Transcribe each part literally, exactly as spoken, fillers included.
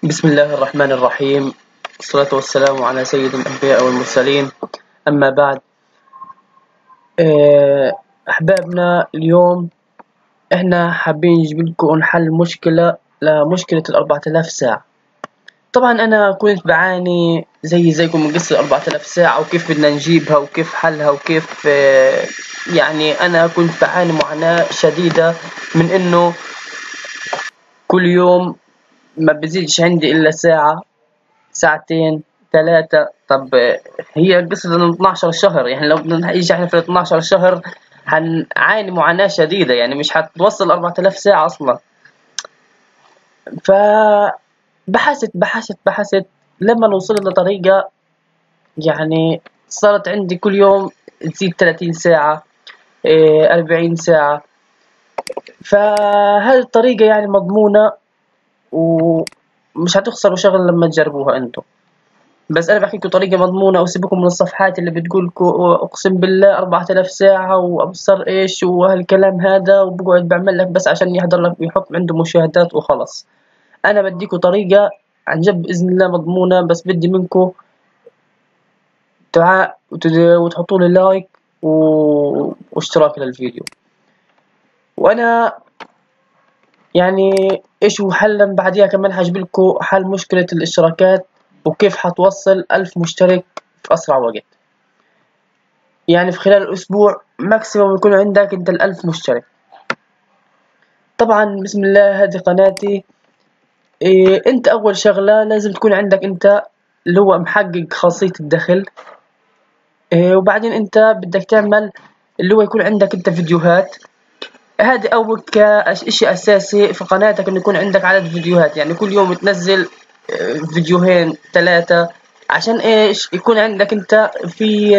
بسم الله الرحمن الرحيم، والصلاة والسلام على سيد الأنبياء والمرسلين. أما بعد، آه، أحبابنا، اليوم إحنا حابين نجيب لكم حل مشكلة لمشكلة الأربعة آلاف ساعة. طبعا أنا كنت بعاني زي زيكم من قصة الأربعة آلاف ساعة وكيف بدنا نجيبها وكيف حلها وكيف آه، يعني أنا كنت بعاني معاناة شديدة من إنه كل يوم ما بزيدش عندي إلا ساعة ساعتين ثلاثة. طب هي قصة إنه اثناشر شهر، يعني لو بدنا نيجي إحنا في اثناشر شهر هنعاني معاناة شديدة، يعني مش هتوصل أربعة آلاف ساعة أصلا. فبحثت بحثت بحثت لما وصلت لطريقة، يعني صارت عندي كل يوم تزيد ثلاثين ساعة، إيه، أربعين ساعة. فهذه الطريقة يعني مضمونة ومش هتخسروا شغل لما تجربوها انتم. بس انا بحكي لكم طريقه مضمونه، وسيبكم من الصفحات اللي بتقول لكم اقسم بالله أربعة آلاف ساعه وابصر ايش وهالكلام هذا، وبقعد بعمل لك بس عشان يحضر لك ويحط عنده مشاهدات وخلص. انا بديكم طريقه عن جد باذن الله مضمونه، بس بدي منكم دعاء وتحطوا لي لايك و... واشتراك للفيديو. وانا يعني ايش هو حلا بعديها كمان هجيب لكم حل مشكله الاشتراكات وكيف حتوصل ألف مشترك في اسرع وقت. يعني في خلال الأسبوع ماكسيموم يكون عندك أنت الألف مشترك. طبعا بسم الله، هذه قناتي. إيه، أنت أول شغلة لازم تكون عندك أنت اللي هو محقق خاصية الدخل. إيه، وبعدين أنت بدك تعمل اللي هو يكون عندك أنت فيديوهات. هذه أول كشيء أساسي في قناتك، إنه يكون عندك عدد فيديوهات، يعني كل يوم تنزل فيديوهين ثلاثة. عشان إيش؟ يكون عندك أنت في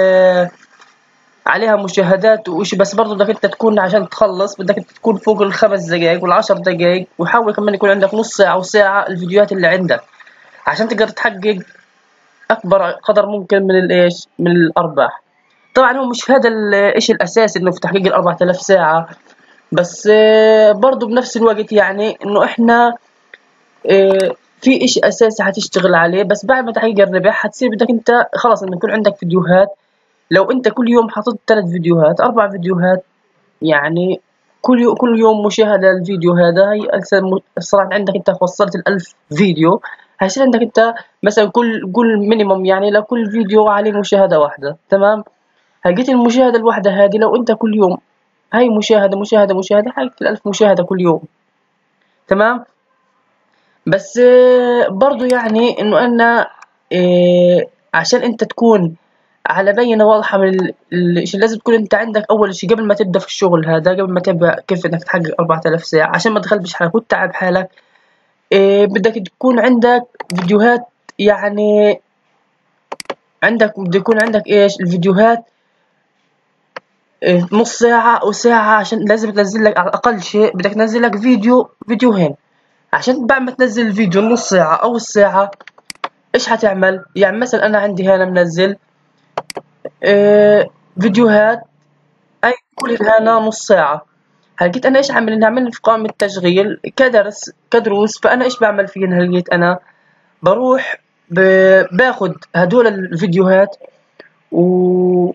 عليها مشاهدات وإشي. بس برضه بدك انت تكون عشان تخلص بدك انت تكون فوق الخمس دقايق والعشر دقايق، وحاول كمان يكون عندك نص ساعة وساعة الفيديوهات اللي عندك عشان تقدر تحقق أكبر قدر ممكن من الإيش من الأرباح. طبعا هو مش هذا الإشي الأساسي إنه في تحقيق الأربعة آلاف ساعة، بس برضه بنفس الوقت يعني إنه إحنا في إشي أساسي هتشتغل عليه. بس بعد ما تحقق الربح هتصير بدك أنت خلاص إنه يكون عندك فيديوهات. لو أنت كل يوم حطيت ثلاث فيديوهات أربع فيديوهات، يعني كل يوم كل يوم مشاهدة الفيديو هذا، هي أكثر. صارت عندك أنت وصلت الألف فيديو، هيصير عندك أنت مثلا كل كل مينيموم يعني لكل فيديو عليه مشاهدة واحدة. تمام؟ هلقيت المشاهدة الواحدة هذه لو أنت كل يوم هاي مشاهدة مشاهدة مشاهدة حققت الألف مشاهدة كل يوم. تمام؟ بس برضو يعني إنه أنا إيه عشان أنت تكون على بينة واضحة من الشيء، لازم تكون أنت عندك أول شيء قبل ما تبدأ في الشغل هذا، قبل ما تبدأ كيف إنك تحقق أربعة آلاف ساعة، عشان ما تغلبش حالك وتتعب حالك. إيه بدك تكون عندك فيديوهات، يعني عندك بده يكون عندك إيش الفيديوهات إيه نص ساعة أو ساعة، عشان لازم تنزل لك على الأقل شيء بدك تنزل لك فيديو فيديوهين. عشان بعد ما تنزل الفيديو نص ساعة أو الساعة إيش هتعمل؟ يعني مثلا أنا عندي هنا منزل إيه فيديوهات أي كل هنا نص ساعة. هلقيت أنا إيش عامل؟ نعمل في قائمة تشغيل كدرس كدروس. فأنا إيش بعمل فيهن؟ هلقيت أنا بروح باخد هدول الفيديوهات، و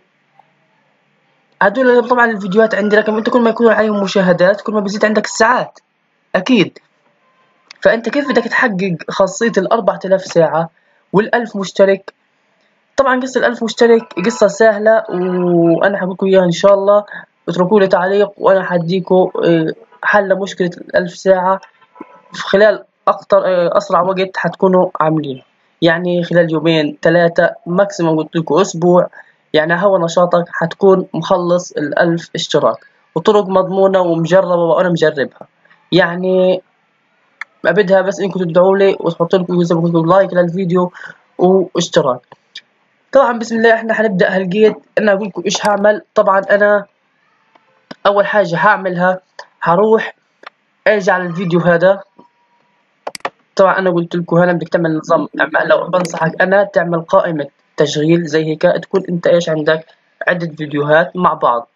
هدول طبعا الفيديوهات عندي، لكن أنت كل ما يكون عليهم مشاهدات كل ما بيزيد عندك الساعات أكيد. فأنت كيف بدك تحقق خاصية الأربعة آلاف ساعة والألف مشترك؟ طبعا قصة الألف مشترك قصة سهلة، وأنا حقولكم إياها إن شاء الله. اتركوا لي تعليق وأنا حديكم حل مشكلة الألف ساعة في خلال أكتر أسرع وقت حتكونوا عاملين، يعني خلال يومين ثلاثة ماكسيموم، قلت لكم أسبوع. يعني هو نشاطك حتكون مخلص الألف اشتراك، وطرق مضمونة ومجربة وأنا مجربها. يعني بدها بس إنكم تدعوا لي وتحطوا لكم زي ما قلت لايك للفيديو واشتراك. طبعا بسم الله احنا حنبدأ. هلقيت انا اقول لكم ايش هعمل. طبعا انا اول حاجة هعملها هروح اجي على الفيديو هذا. طبعا انا قلت لكم هنا بدك تعمل نظام، لو بنصحك انا تعمل قائمة تشغيل زي هيك، تكون انت ايش عندك عدة فيديوهات مع بعض.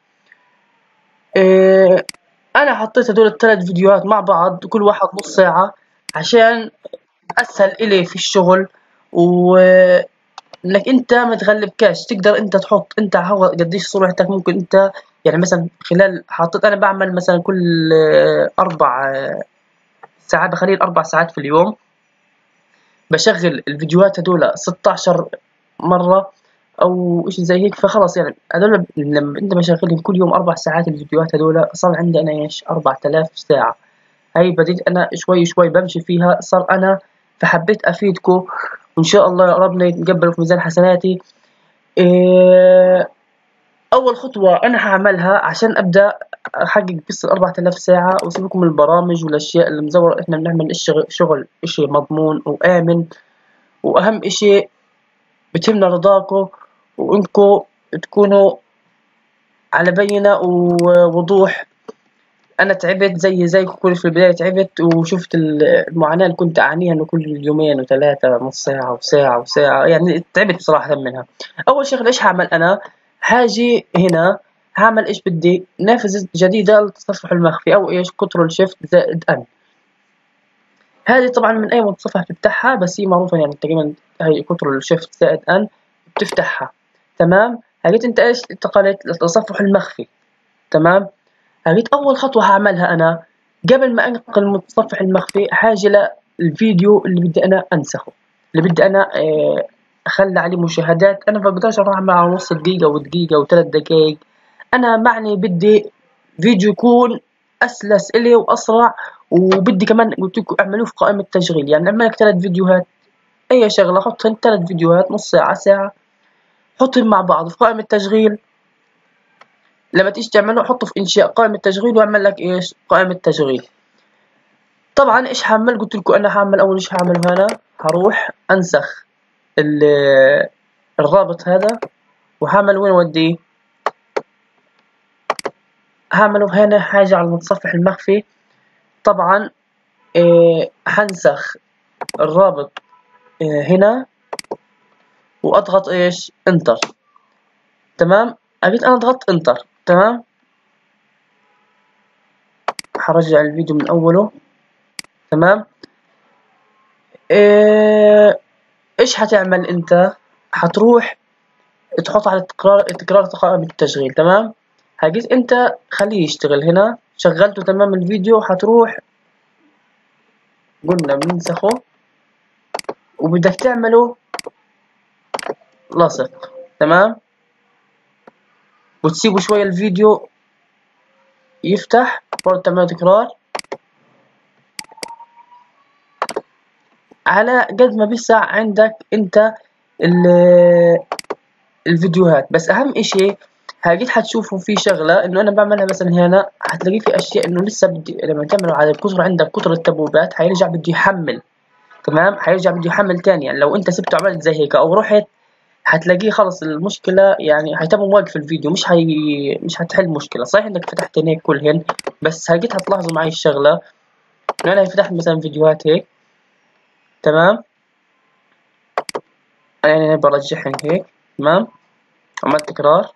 إيه انا حطيت هدول الثلاث فيديوهات مع بعض كل واحد نص ساعة، عشان اسهل الي في الشغل، و انك انت ما تغلبكاش، تقدر انت تحط انت هو قديش سرعتك. ممكن انت يعني مثلا خلال حاطط، انا بعمل مثلا كل اربع ساعات، بخليه اربع ساعات في اليوم، بشغل الفيديوهات هدول ستاشر مرة او اشي زي هيك. فخلص يعني هدول لما انت بشغلهم كل يوم اربع ساعات، الفيديوهات هدول صار عندي انا ايش اربعة آلاف ساعة. هاي بديت انا شوي شوي بمشي فيها، صار انا فحبيت افيدكم، وان شاء الله ربنا يتقبل في ميزان حسناتي. إيه اول خطوة انا هعملها عشان ابدا احقق بس الاربعة آلاف ساعة، وسيبكم من البرامج والاشياء اللي مزورة، احنا بنعمل الشغل شغل اشي مضمون وامن، واهم اشي بتهمنا رضاكم، وانكم تكونوا على بينة ووضوح. انا تعبت زي زيكم، كل في البداية تعبت وشفت المعاناة اللي كنت اعانيها، انه كل يومين وثلاثة نص ساعة وساعة وساعة، يعني تعبت بصراحة منها. اول شغلة ايش هعمل انا؟ هاجي هنا هعمل ايش بدي، نافذة جديدة للتصفح المخفي، او ايش كنترول شيفت زائد ان. هذه طبعا من اي متصفح تفتحها، بس هي معروفة يعني تقريبا، هي كنترول شيفت زائد ان بتفتحها. تمام، هجيت انت ايش انتقلت للتصفح المخفي. تمام، هجيت اول خطوة هعملها انا قبل ما انقل من المتصفح المخفي، حاجة للفيديو اللي بدي انا انسخه، اللي بدي انا اه اخلي عليه مشاهدات. انا بقدرش اروح اعمل على نص دقيقة ودقيقة وثلاث دقائق، انا معني بدي فيديو يكون اسلس الي واسرع. وبدي كمان قلت لكم اعملوه في قائمة تشغيل، يعني اعمل لك ثلاث فيديوهات، اي شغلة حطهم ثلاث فيديوهات نص ساعة ساعة، حطهم مع بعض في قائمة تشغيل. لما تيجي تعمله حطه في انشاء قائمة تشغيل، واعمل لك ايش قائمة تشغيل. طبعا ايش هعمل؟ قلت لكم انا هعمل اول شيء هعمله هنا، هروح انسخ الرابط هذا، وهعمل وين وديه؟ هعمله هنا حاجة على المتصفح المخفي. طبعا إيه هنسخ الرابط إيه هنا، واضغط ايش انتر. تمام، اجيت انا ضغطت انتر. تمام، هرجع الفيديو من اوله. تمام، إيه ايش هتعمل انت؟ هتروح تحط على التكرار تكرار قائمة التشغيل. تمام، هجيت انت خليه يشتغل هنا، شغلته تمام الفيديو، هتروح قلنا بننسخه، وبدك تعمله لصق. تمام، وتسيبه شوية الفيديو يفتح، برضه تعمله تكرار على قد ما بيسع عندك انت الفيديوهات. بس اهم اشي هاجيت حتشوفوا في شغله انه انا بعملها مثلا هنا، هتلاقي في اشياء انه لسه بدي لما تعملوا على الكثر عندك كثر التبويبات هيرجع بده يحمل. تمام، هيرجع بده يحمل تاني. يعني لو انت سبته عملت زي هيك او رحت، هتلاقيه خلص المشكله، يعني هيتم واقف الفيديو، مش هي مش هتحل مشكله. صحيح انك فتحت هيك كلهن، بس هاجيت هتلاحظوا معي الشغله انه انا فتحت مثلا فيديوهات هيك. تمام، يعني برجعهن هيك. تمام، عملت تكرار.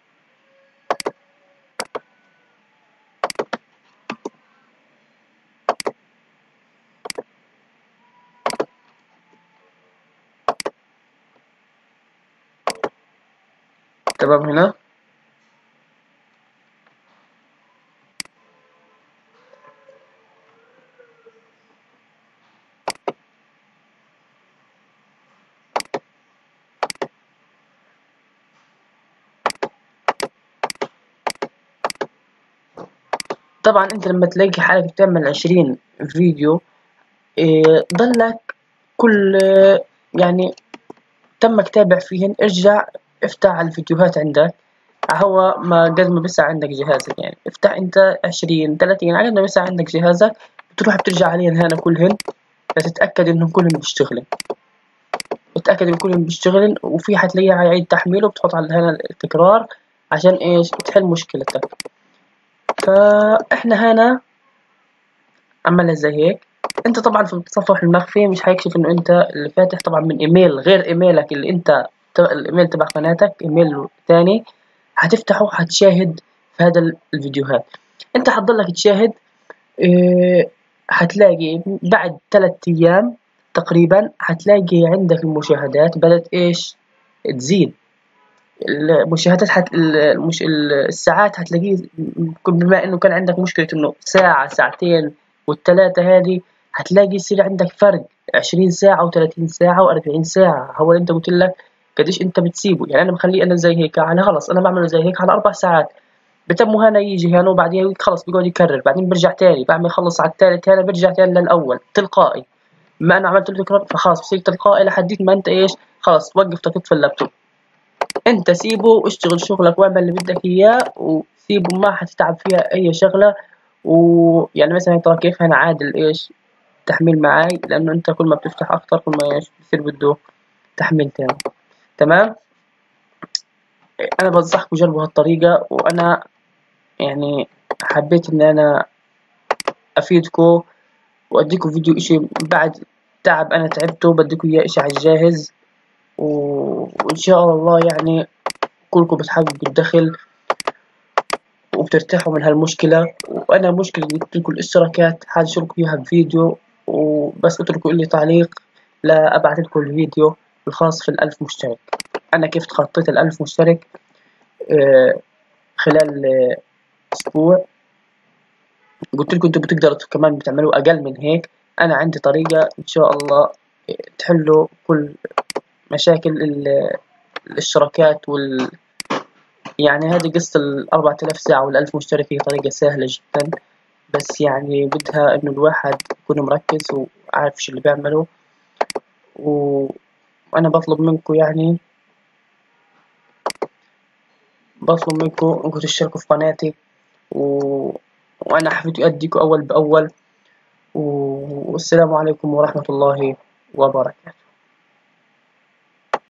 تمام، هنا طبعا انت لما تلاقي حالك بتعمل عشرين فيديو، إيه ضلك كل يعني تمك تابع فيهن، ارجع افتح على الفيديوهات عندك، هو ما قد ما بيسع عندك جهازك. يعني افتح انت عشرين ثلاثين على قد ما بيسع عندك جهازك، بتروح بترجع عليهن هنا كلهن لتتأكد انهم كلهم بيشتغلن. اتأكد ان كلهم بيشتغلن، وفي حتلاقيها يعيد تحميله، بتحط على هنا التكرار عشان ايش تحل مشكلتك. فاحنا هنا عملها زي هيك. انت طبعا في التصفح المخفي مش هيكشف انه انت اللي فاتح طبعا من ايميل غير ايميلك اللي انت الايميل تبع قناتك، ايميل تاني هتفتحه هتشاهد في هذا الفيديوهات. انت هتضلك تشاهد. اه هتلاقي بعد ثلاث ايام تقريبا هتلاقي عندك المشاهدات بدأت إيش تزيد. المشاهدات حت... المش... الساعات هتلاقيه، بما إنه كان عندك مشكلة إنه ساعة ساعتين والتلاتة هذه، هتلاقي يصير عندك فرق عشرين ساعة وثلاثين ساعة وأربعين ساعة. هو اللي أنت قلت لك قديش أنت بتسيبه. يعني أنا مخليه أنا زي هيك على خلص، أنا بعمله زي هيك على أربع ساعات، بتمه هنا يجي هنا وبعدين خلص بيقعد يكرر، بعدين برجع تاني بعد ما يخلص على التالت هنا برجع تاني للأول تلقائي. بما أنا عملت له تكرار فخلاص بصير تلقائي لحديت ما أنت إيش خلاص توقف تطفي اللابتوب. أنت سيبه واشتغل شغلك واعمل اللي بدك إياه وسيبه، ما حتتعب فيها أي شغلة. ويعني مثلا ترى كيف أنا عادل إيش تحميل معاي، لأنه أنت كل ما بتفتح أكتر كل ما إيش بصير بده تحميل تاني. تمام. أنا بنصحكم جربوا هالطريقة، وأنا يعني حبيت إن أنا أفيدكم وأديكم فيديو إشي بعد تعب أنا تعبته، بديكم إياه إشي على الجاهز. وإن شاء الله يعني كلكم بتحققوا الدخل وبترتاحوا من هالمشكلة. وأنا مشكلة قلت لكم الاشتراكات حاشركم فيها بفيديو، وبس اتركوا لي تعليق لا أبعث لكم الفيديو الخاص في الألف مشترك. أنا كيف تخطيت الألف مشترك آه خلال آه أسبوع. قلت لكم انتوا بتقدروا كمان بتعملوا اقل من هيك. انا عندي طريقة ان شاء الله تحلوا كل مشاكل الاشتراكات وال يعني هذه قصة الأربعة آلاف ساعة والألف مشترك هي طريقة سهلة جدا، بس يعني بدها إنه الواحد يكون مركز وعارف شو اللي بيعمله. وأنا بطلب منكم يعني بطلب منكم إنكم تشتركوا في قناتي و... وأنا حبيت أديكم أول بأول. والسلام عليكم ورحمة الله وبركاته.